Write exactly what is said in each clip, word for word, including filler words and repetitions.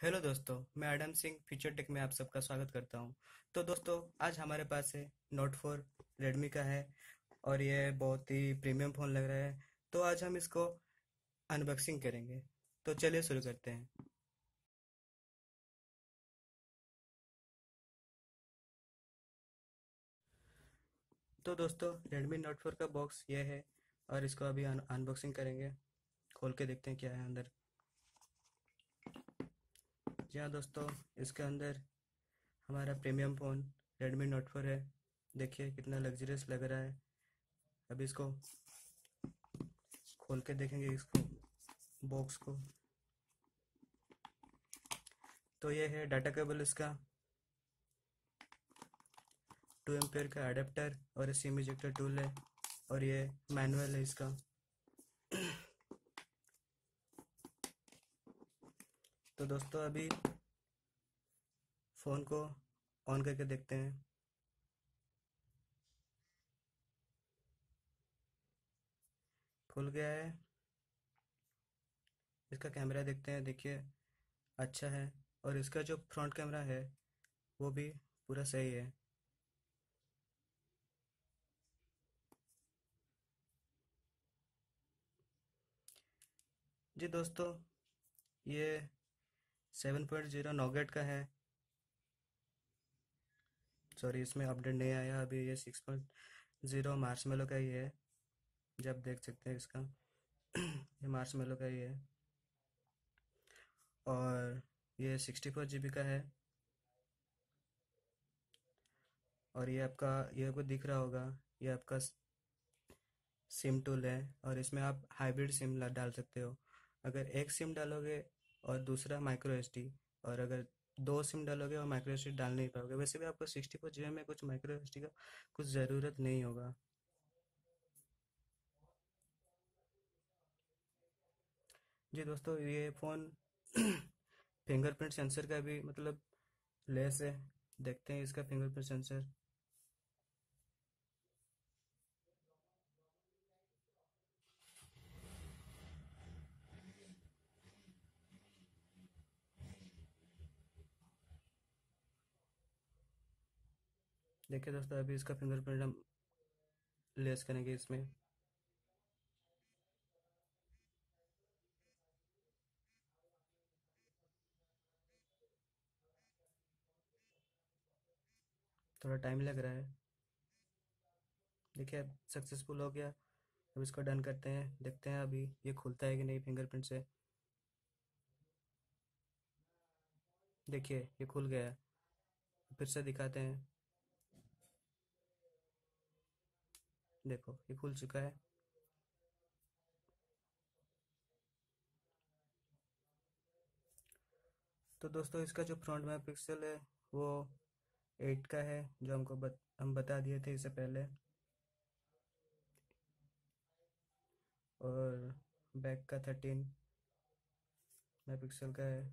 Hello दोस्तों, मैं Adam Singh future take में आप सबका स्वागत करता हूं। तो दोस्तों, आज हमारे पास है नोट फोर रेडमी का है और ये बहुत ही प्रीमियम फ़ोन लग रहा है। तो आज हम इसको अनबॉक्सिंग करेंगे। तो चलिए शुरू करते हैं। तो दोस्तों, रेडमी नोट फोर का बॉक्स ये है और इसको अभी अन अनबॉक्सिंग करेंगे। खोल के देखते हैं क्या है अंदर। जी हाँ दोस्तों, इसके अंदर हमारा premium phone Redmi Note four है। देखिए कितना लग्जरियस लग रहा है। अभी इसको खोल के देखेंगे, इसको बॉक्स को। तो ये है डाटा केबल इसका, टू एम्पेयर का अडेप्टर और सिम इजेक्टर टूल है और ये मैनुअल है इसका। तो दोस्तों, अभी फ़ोन को ऑन करके देखते हैं। खुल गया है। इसका कैमरा देखते हैं। देखिए अच्छा है और इसका जो फ्रंट कैमरा है वो भी पूरा सही है। जी दोस्तों, ये सेवन पॉइंट ज़ीरो नॉगेट का है। सॉरी, इसमें अपडेट नहीं आया अभी। ये सिक्स पॉइंट ज़ीरो मार्शमेलो का ही है। जब देख सकते हैं इसका ये मार्शमेलो का ही है और ये सिक्सटी फोर जी बी का है। और ये आपका, ये आपको दिख रहा होगा, ये आपका सिम टूल है और इसमें आप हाइब्रिड सिम ला- डाल सकते हो। अगर एक सिम डालोगे और दूसरा माइक्रो एस डी, और अगर दो सिम डालोगे और माइक्रो एस डी डाल नहीं पाओगे। वैसे भी आपको सिक्सटी फोर जी बी में कुछ माइक्रो एस डी का कुछ ज़रूरत नहीं होगा। जी दोस्तों, ये फ़ोन फिंगरप्रिंट सेंसर का भी मतलब लेस है। देखते हैं इसका फिंगरप्रिंट सेंसर। देखिए दोस्तों, अभी इसका फिंगरप्रिंट हम लेस करेंगे इसमें। थोड़ा टाइम लग रहा है। देखिए अब सक्सेसफुल हो गया। अब इसको डन करते हैं। देखते हैं अभी ये खुलता है कि नहीं फिंगरप्रिंट से। देखिए ये खुल गया है। फिर से दिखाते हैं। देखो ये खुल चुका है। तो दोस्तों, इसका जो फ्रंट में पिक्सल है वो एट का है, जो हमको बत, हम बता दिए थे इससे पहले। और बैक का थर्टीन मेगापिक्सल का है।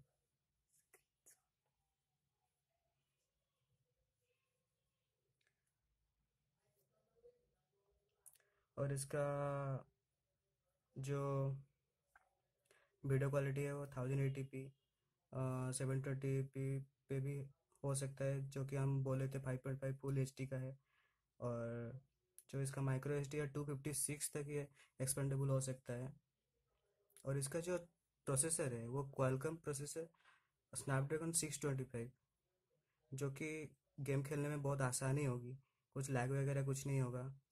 और इसका जो वीडियो क्वालिटी है वो thousand eighty p seven twenty p पे भी हो सकता है, जो कि हम बोले थे five point five full H D का है। और जो इसका माइक्रो एच डी है टू फिफ्टी सिक्स तक ये एक्सपेंडेबल हो सकता है। और इसका जो प्रोसेसर है वो Qualcomm processor Snapdragon six twenty five, जो कि गेम खेलने में बहुत आसानी होगी। कुछ लैग वगैरह कुछ नहीं होगा।